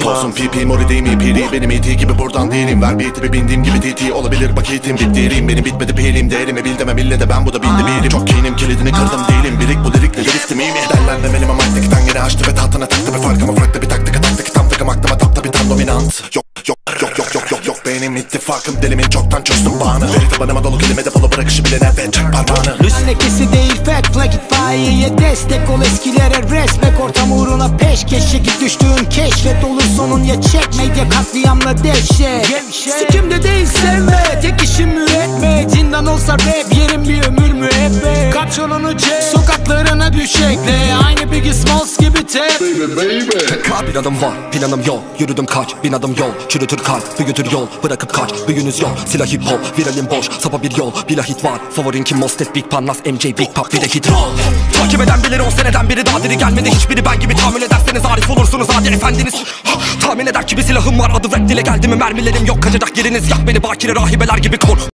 Olsun PP mori değil mi piri benim iti gibi buradan değilim. Ver beat'i bir bindiğim gibi TT olabilir vakitim bittiğim. Benim bitmedi pilim değerimi bil demem ille de ben bu da bildi bilim. Çok kinim kilidini kırdım değilim birik bu lirikle liriktim iyi mi? Derlenmem elime maktikitan gene açtı ve tahtına taktı bir farkıma farklı bir taktika taktik tam takım aklıma tapta bir tam dominant. Yok benim ittifakım dilimin çoktan çözdüm bağını. Veri tabanıma dolu kelime depolu bırakışı bilene ve çek parmağını. Üst lekesi değil fact plak itfaiyeye destek ol eskilere respect. Ortam uğruna peşkeş çekip düştüğün keşfet. Olur sonun ya çek medya katliamla dehşet. Sikimde değil sevme tek işim üretme. Zindan olsa rap yerim bir ömür müebbet. Kaç yolunu çek sokaklarına düşekle. Aynı Biggie Smalls gibi tep. Bir adım var planım yok yürüdüm kaç bin adım yol. Çürütür kalp büyütür yol bırakıp kaç büyünüz yok. Silah hip hop viralim boş sapa bir yol. Bila hit var favorin kim Mostet Big Pannas MJ Big Pop bir de hit roll. Takip eden bilir 10 seneden biri daha diri gelmedi. Hiçbiri ben gibi tahammül ederseniz arif olursunuz hadi efendiniz. Tahmin eder ki bir silahım var adı rap dile geldi mi mermilerim yok. Kaçacak yeriniz yak beni bakire rahibeler gibi kor.